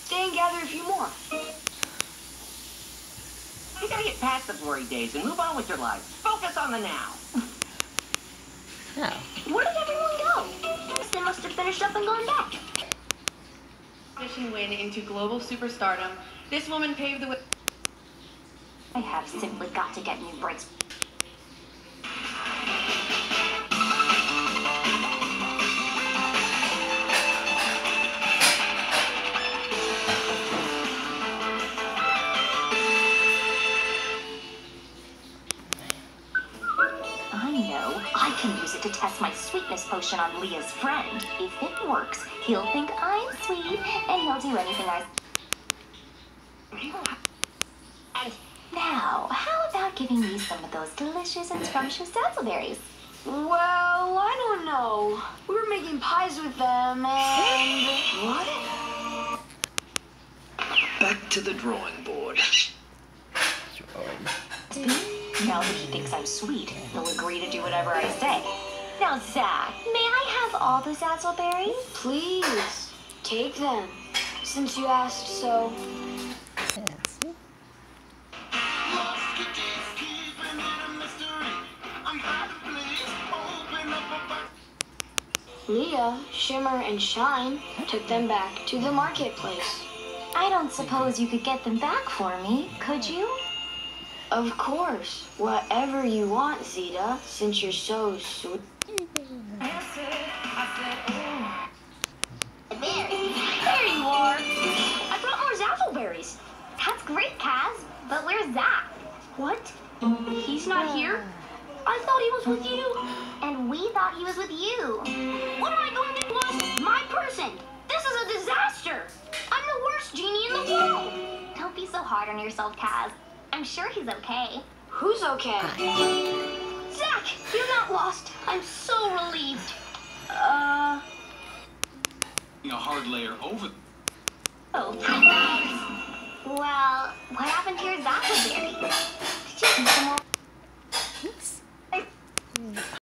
Stay and gather a few more. You gotta get past the glory days and move on with your life. Focus on the now. Oh. Where did everyone go? They must have finished up and gone back. Audition win into global superstardom. This woman paved the way. I have simply got to get new brakes. I know. I can use it to test my sweetness potion on Leah's friend. If it works, he'll think I'm sweet, and he'll do anything I... Now, how about giving me some of those delicious and scrumptious dazzleberries? Well, I don't know. We were making pies with them, and... What? Back to the drawing board. Now that he thinks I'm sweet, he'll agree to do whatever I say. Now, Zach, may I have all the dazzleberries? Please, take them, since you asked so. Leah, Shimmer, and Shine took them back to the marketplace. I don't suppose you could get them back for me, could you? Of course, whatever you want, Zeta, since you're so sweet. There you are. I brought more dazzleberries. That's great, Kaz. But where's Zach? What? He's not here? I thought he was with you. And we thought he was with you. What am I going to do? My person. This is a disaster. I'm the worst genie in the world. Don't be so hard on yourself, Kaz. I'm sure he's okay. Who's okay? Zach, you're not lost. I'm so relieved. A hard layer over. Oh, thanks. Well, what happened to your dazzleberries? Did you eat them all? Oops.